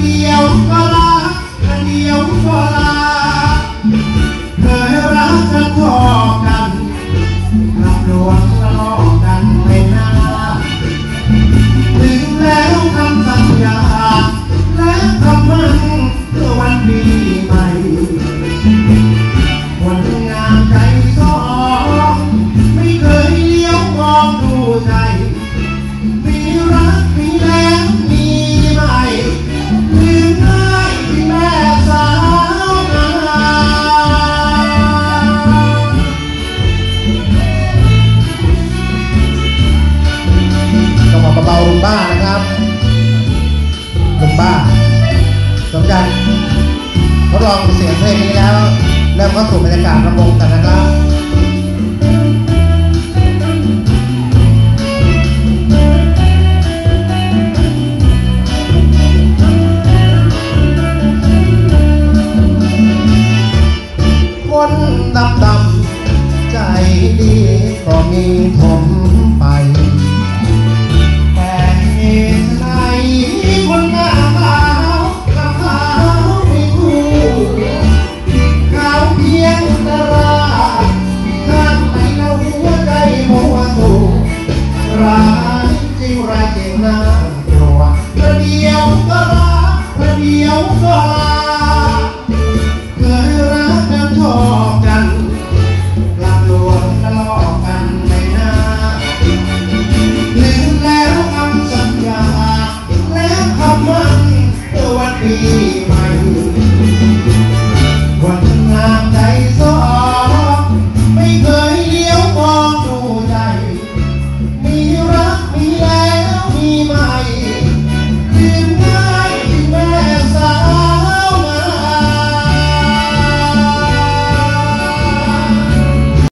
ดียวก็รักประเดียวก็ลาเคยรักกันทอกันรับรวงละลอกกันไปนาถึงแล้วคำสัญญาและคำมั่นเพื่อวันปีใหม่คนงามใจสองไม่เคยเลี้ยวมองดูใจมีรักมีแล้วมีใหม่ลืมได้ที่แม่สาวงามต้องมาเบาๆลุงบ้านะครับลุงบ้าสำหรับทดลองเสียงเพลงนี้แล้วเริ่มเข้าสู่บรรยากาศระบงกันนะครับ